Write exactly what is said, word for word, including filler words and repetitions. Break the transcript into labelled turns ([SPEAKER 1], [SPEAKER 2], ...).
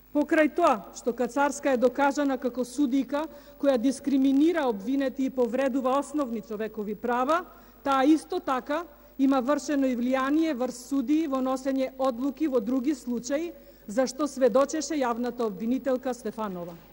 [SPEAKER 1] Покрај тоа што Кацарска е докажана како судика која дискриминира обвинети и повредува основни човекови права, таа исто така има вршено и влијание врз судии во носење одлуки во други случаи, за што сведочеше јавната обвинителка Стефанова.